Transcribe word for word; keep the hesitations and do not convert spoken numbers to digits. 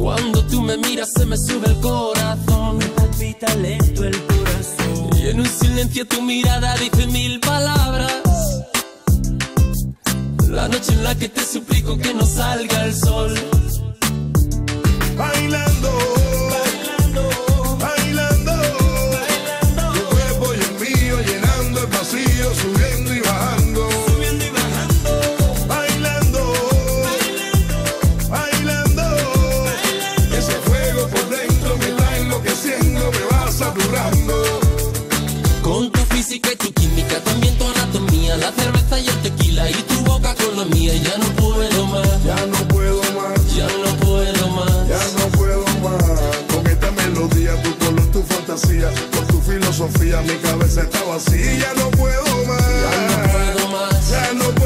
Cuando tú me miras se me sube el corazón, me palpita lento el corazón. Y en un silencio tu mirada dice mil palabras. La noche en la que te suplico que no salga el sol. Bailando, Bailando, bailando, bailando, tu cuerpo y el mío llenando el vacío, subiendo y bajando. subiendo y bajando, Bailando, bailando, bailando, bailando. ese fuego por dentro me está enloqueciendo, me va saturando. Con tu física y tu química, también tu anatomía, la cerveza y el tequila y tu boca con la mía. Ya no puedo más, Ya no puedo más, ya no puedo más. ya no puedo más. Con esta melodía, tu color, tu fantasía, con tu filosofía, mi cabeza está vacía. Ya no puedo más, Ya no puedo más, ya no puedo